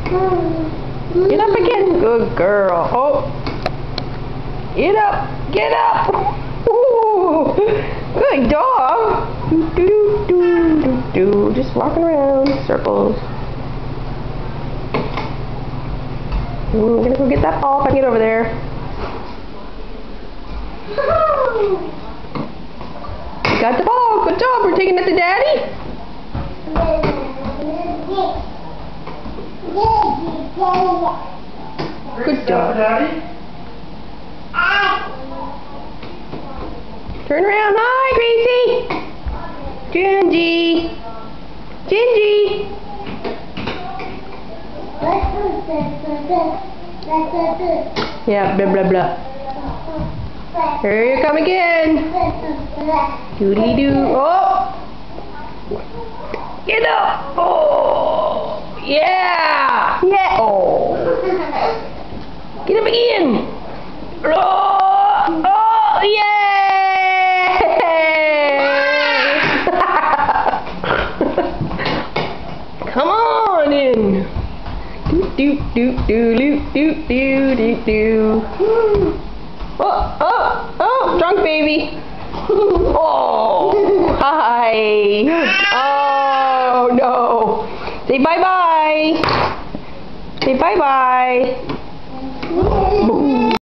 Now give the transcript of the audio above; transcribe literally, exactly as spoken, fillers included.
Get up again. Good girl. Oh. Get up. Get up. Ooh. Good dog. Do, do, do, do, do. Just walking around in circles. Ooh, I'm gonna go get that ball if I can get over there. You got the ball. Good job. We're taking it to Daddy. Good job. Turn around. Hi, Gracie. Gingy. Gingy. Yeah, blah, blah, blah. Here you come again. Doody doo. Oh! Get up! Oh! Yeah! Yeah! Oh! Get up again! Oh! Oh! Yay! Come on in! Doot doot doot doot doot doot doot doot. Oh, oh, oh, drunk baby. Oh, hi. Oh, no. Say bye-bye. Say bye-bye.